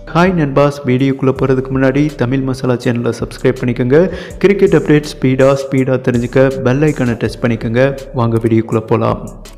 Hi நண்பாஸ், வீடியோக்குள்ளே போகிறதுக்கு முன்னாடி தமிழ் மசாலா சேனலை சப்ஸ்கிரைப் பண்ணிக்கோங்க. கிரிக்கெட் அப்டேட் ஸ்பீடாக தெரிஞ்சுக்க பெல் ஐக்கானை டச் பண்ணிக்கோங்க. வாங்க வீடியோக்குள்ளே போகலாம்.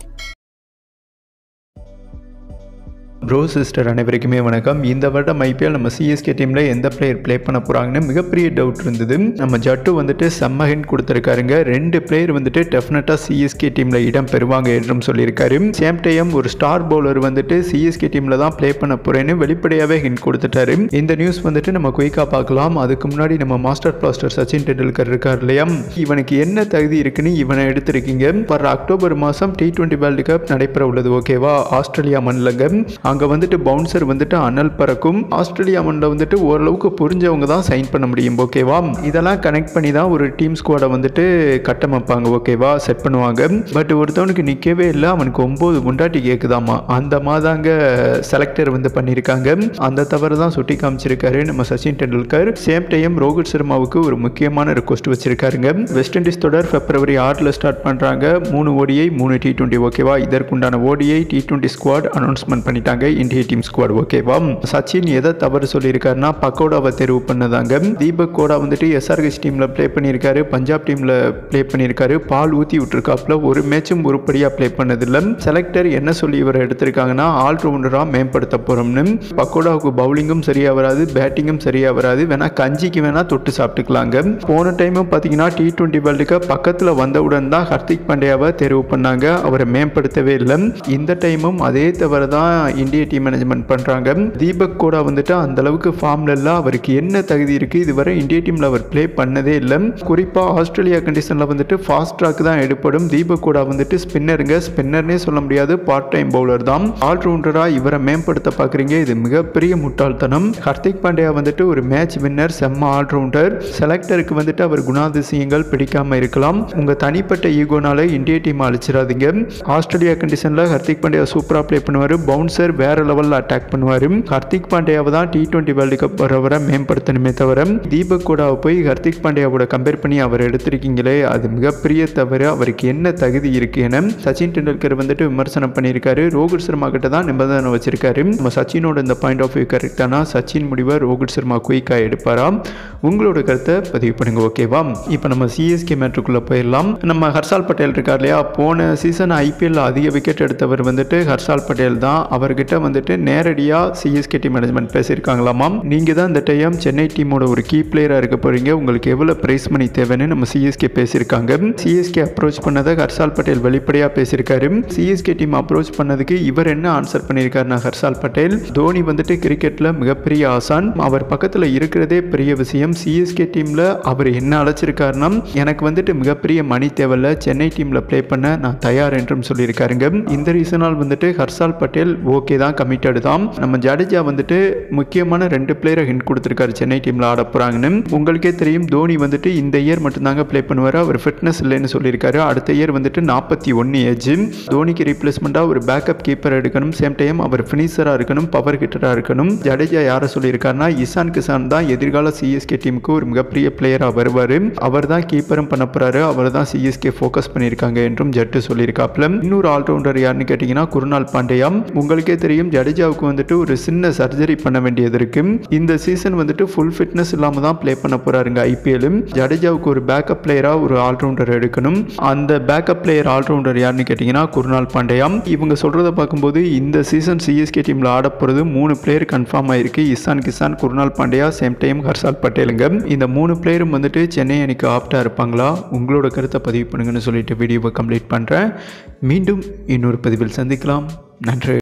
ப்ரோ சிஸ்டர் அனைவருக்குமே வணக்கம். இந்த வருடம் ஐபிஎல் நம்ம சிஎஸ்கே டீமில் எந்த பிளேயர் ப்ளே பண்ண போகிறாங்கன்னு மிகப்பெரிய டவுட் இருந்தது. நம்ம ஜட்டு வந்துட்டு செம்ம ஹிண்ட் கொடுத்துருக்காருங்க. 2 பிளேயர் வந்துட்டு டெஃபினட்டாக சிஎஸ்கே டீமில் இடம் பெறுவாங்க என்றும் சொல்லியிருக்காரு. சேம் டைம் ஒரு ஸ்டார் பவுலர் வந்துட்டு சிஎஸ்கே டீமில் தான் ப்ளே பண்ண போகிறேன்னு வெளிப்படையாகவே ஹிண்ட் கொடுத்துட்டாரு. இந்த நியூஸ் வந்துட்டு நம்ம குயிக்காக பார்க்கலாம். அதுக்கு முன்னாடி நம்ம மாஸ்டர் பிளாஸ்டர் சச்சின் டெண்டுல்கர் இருக்கார் இல்லையா, இவனுக்கு என்ன தகுதி இருக்குன்னு இவனை எடுத்திருக்கீங்க. வர அக்டோபர் மாதம் T20 வேர்ல்டு கப் நடைபெற உள்ளது. ஓகேவா, ஆஸ்திரேலியா மண்ணிலங்க. அங்கே வந்துட்டு பவுன்சர் வந்துட்டு அனல் பறக்கும். ஆஸ்திரேலியா மண்ணில் வந்துட்டு ஓரளவுக்கு புரிஞ்சவங்க தான் சைன் பண்ண முடியும். ஓகேவா, இதெல்லாம் கனெக்ட் பண்ணி தான் ஒரு டீம் ஸ்குவாடை வந்துட்டு கட்டமைப்பாங்க. ஓகேவா, செட் பண்ணுவாங்க. பட் ஒருத்தவனுக்கு நிற்கவே இல்லை, அவனுக்கு 9 முண்டாட்டி கேட்குதாமா. அந்த மாதாங்க செலக்டர் வந்து பண்ணியிருக்காங்க. அந்த தவறு தான் சுட்டி காமிச்சிருக்காரு நம்ம சச்சின் டெண்டுல்கர். சேம் டைம் ரோஹித் சர்மாவுக்கு ஒரு முக்கியமான ரிக்வஸ்ட் வச்சிருக்காருங்க. வெஸ்ட் இண்டீஸ் தொடர் February 6 ஸ்டார்ட் பண்ணுறாங்க. 3 ODI 3 T20. ஓகேவா, இதற்குண்டான ODI T20 ஸ்குவாட் அனௌன்ஸ்மெண்ட் பண்ணிட்டாங்க, இந்திய டீம் ஸ்குவாட். ஓகேவா, சச்சின் எதை தவறு சொல்லியிருக்காருன்னா பக்கோடாவை தேர்வு பண்ணதாங்க. தீபக் கோடா வந்துட்டு SRH டீமில் ப்ளே பண்ணியிருக்காரு, பஞ்சாப் டீமில் ப்ளே பண்ணியிருக்காரு. பால் ஊற்றி விட்டுருக்காப்புல, ஒரு மேட்சும் உருப்படியாக ப்ளே பண்ணதில்லை. செலக்டர் என்ன சொல்லி இவரை எடுத்திருக்காங்கன்னா ஆல்ரவுண்டராக மேம்படுத்த போகிறோம்னு. பக்கோடாவுக்கு பவுலிங்கும் சரியாக வராது, பேட்டிங்கும் சரியாக வராது, வேணா கஞ்சிக்கு வேணா தொட்டு சாப்பிட்டுக்கலாங்க. போன டைமும் பார்த்தீங்கன்னா T20 வேர்ல்டு கப் பக்கத்தில் வந்தவுடன் தான் ஹர்திக் பாண்டியாவை தேர்வு பண்ணாங்க, அவரை மேம்படுத்தவே இல்லை. இந்த டைமும் அதே தவறு தான் இந்திய டீம் மேனேஜ்மெண்ட் பண்ணுறாங்க. தீபக் கோடா வந்துட்டு அந்த அளவுக்கு ஃபார்ம்ல இல்லை. அவருக்கு என்ன தகுதி இருக்குது, இதுவரை இந்திய டீமில் அவர் ப்ளே பண்ணதே இல்லை. குறிப்பாக ஆஸ்திரேலியா கண்டிஷனில் வந்துட்டு ஃபாஸ்ட் ட்ராக் தான் எடுப்படும். தீபக் கோடா வந்துட்டு ஸ்பின்னர்னே சொல்ல முடியாது, பார்ட் டைம் பவுலர் தான். ஆல்ரவுண்டராக இவரை மேம்படுத்த பார்க்குறீங்க, இது மிகப்பெரிய முட்டாள்தனம். ஹர்திக் பாண்டியா வந்துட்டு ஒரு மேட்ச் வின்னர், செம்ம ஆல்ரவுண்டர். செலக்டருக்கு வந்துட்டு அவர் குணாதிசயங்கள் பிடிக்காம இருக்கலாம். உங்கள் தனிப்பட்ட ஈகோனால இந்திய டீம் அழிச்சிடாதீங்க. ஆஸ்திரேலியா கண்டிஷனில் ஹர்திக் பாண்டியா சூப்பராக ப்ளே பண்ணுவார், பவுன்சர் வேற லெவலில் அட்டாக் பண்ணுவார். ஹர்திக் பாண்டியாவை தான் T20 வேர்ல்டு கப் வர மேம்படுத்தணுமே தவிர தீபக் கோடாவை போய் ஹர்திக் பாண்டியாவோட கம்பேர் பண்ணி அவர் எடுத்திருக்கீங்களே, அது மிகப்பெரிய தவறு. அவருக்கு என்ன தகுதி இருக்கு என சச்சின் டெண்டுல்கர் வந்துட்டு விமர்சனம் பண்ணியிருக்காரு. ரோஹித் சர்மா கிட்ட தான் நிபந்தனை வச்சிருக்காரு. நம்ம சச்சினோட இந்த பாயிண்ட் ஆஃப் வியூ கரெக்டானா சச்சின் முடிவை ரோஹித் சர்மா குயிக்காக எடுப்பாரா? உங்களோட கருத்தை பதிவு பண்ணுங்க. ஓகேவா, இப்போ நம்ம சிஎஸ்கே மேட்ருக்குள்ளே போயிடலாம். நம்ம ஹர்ஷால் பட்டேல் இருக்கார் இல்லையா, போன சீசன் IPL அதிக விக்கெட் எடுத்தவர் வந்துட்டு ஹர்ஷால் பட்டேல் தான். அவர்கிட்ட வந்துட்டு நேரடியாக சிஎஸ்கே டீம் மேனேஜ்மெண்ட் பேசியிருக்காங்களாமா. நீங்கள் தான் இந்த டைம் சென்னை டீமோட ஒரு கீ பிளேயராக இருக்க போகிறீங்க, உங்களுக்கு எவ்வளோ ப்ரைஸ் மணி தேவைன்னு நம்ம சிஎஸ்கே பேசியிருக்காங்க. சிஎஸ்கே அப்ரோச் பண்ணதை ஹர்ஷால் பட்டேல் வெளிப்படையாக பேசியிருக்காரு. சிஎஸ்கே டீம் அப்ரோச் பண்ணதுக்கு இவர் என்ன ஆன்சர் பண்ணியிருக்காருன்னா ஹர்ஷால் பட்டேல், தோனி வந்துட்டு கிரிக்கெட்டில் மிகப்பெரிய ஆசான், அவர் பக்கத்தில் இருக்கிறதே பெரிய விஷயம். சிஎஸ்கே டீமில் அவர் என்ன அழைச்சிருக்காருன்னா எனக்கு வந்துட்டு மிகப்பெரிய மணி தேவையில்ல, சென்னை டீமில் ப்ளே பண்ண நான் தயார் என்றும் சொல்லியிருக்காருங்க. இந்த ரீசனால் வந்துட்டு ஹர்ஷால் பட்டேல் ஓகே தான், கமிட்டட் தான். நம்ம ஜடேஜா வந்துட்டு முக்கியமான 2 பிளேயரை ஹிண்ட் கொடுத்துருக்காரு சென்னை டீமில் ஆட போகிறாங்கன்னு. உங்களுக்கே தெரியும், தோனி வந்துட்டு இந்த இயர் மட்டும்தாங்க ப்ளே பண்ணுவார், அவர் ஃபிட்னஸ் இல்லைன்னு சொல்லியிருக்காரு. அடுத்த இயர் வந்துட்டு 41 ஏஜ். தோனிக்கு ரீப்ளேஸ்மெண்ட்டாக ஒரு பேக்கப் கீப்பர் எடுக்கணும், சேம் டைம் அவர் ஃபினிஷராக இருக்கணும், பவர் ஹிட்டராக இருக்கணும். ஜடேஜா யாரை சொல்லியிருக்காருன்னா இசான் கிசான் தான் எதிர்கால சிஎஸ்கே டீமுக்கு ஒரு மிகப்பெரிய பிளேயராக வருவார், அவர் தான் கீப்பரும் பண்ண போகிறாரு, அவர் தான் சிஎஸ்கே ஃபோக்கஸ் பண்ணியிருக்காங்க என்றும் ஜட்டு சொல்லியிருக்காப்ல. இன்னொரு ஆல்ரவுண்டர் யாருன்னு கேட்டிங்கன்னா குருநாள் பாண்டியா. உங்களுக்கே தெரியும், ஜடேஜாவுக்கு வந்துட்டு ஒரு சின்ன சர்ஜரி பண்ண வேண்டியது இருக்கு. இந்த சீசன் வந்துட்டு ஃபுல் ஃபிட்னஸ் இல்லாமல் தான் ப்ளே பண்ண போறாருங்க IPL. ஜடேஜாவுக்கு ஒரு பேக்கப் பிளேயராக ஒரு ஆல்ரவுண்டர் எடுக்கணும். அந்த பேக்கப் பிளேயர் ஆல்ரவுண்டர் யாருன்னு கேட்டிங்கன்னா குருநாள் பாண்டியா. இவங்க சொல்கிறத பார்க்கும்போது இந்த சீசன் சிஎஸ்கே டீமில் ஆட போகிறது 3 பிளேயர் கன்ஃபார்ம் ஆயிருக்கு. இசான் கிசான், குருநாள் பாண்டியா, சேம் டைம் ஹர்ஷால் பட்டேலுங்க. இந்த 3 பிளேயரும் வந்துட்டு சென்னை அணிக்கு ஆப்டாக இருப்பாங்களா? உங்களோட கருத்தை பதிவு பண்ணுங்கன்னு சொல்லிட்டு வீடியோவை கம்ப்ளீட் பண்ணுறேன். மீண்டும் இன்னொரு பதிவில் சந்திக்கலாம். நன்றி.